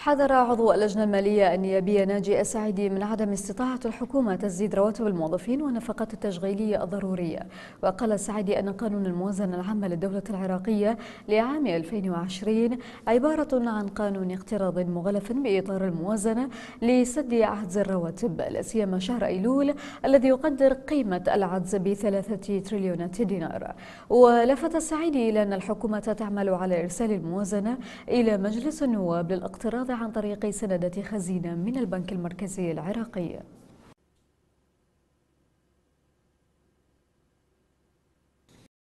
حذر عضو اللجنة المالية النيابية ناجي السعيدي من عدم استطاعة الحكومة تسديد رواتب الموظفين والنفقات التشغيلية الضرورية. وقال السعيدي أن قانون الموازنة العامة للدولة العراقية لعام 2020 عبارة عن قانون اقتراض مغلف بإطار الموازنة لسد عجز الرواتب، لا سيما شهر أيلول الذي يقدر قيمة العجز ب3 تريليون دينار. ولفت السعيدي إلى أن الحكومة تعمل على إرسال الموازنة إلى مجلس النواب للاقتراض عن طريق سندة خزينة من البنك المركزي العراقي.